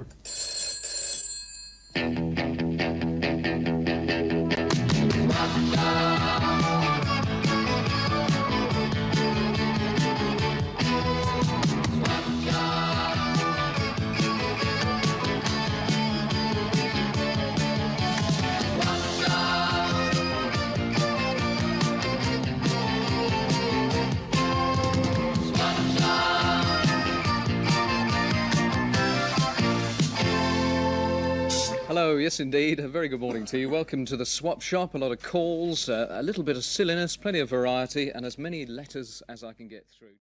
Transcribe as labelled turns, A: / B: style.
A: Hello, yes indeed, a very good morning to you. Welcome to the Swap Shop. A lot of calls, a little bit of silliness, plenty of variety, and as many letters as I can get through.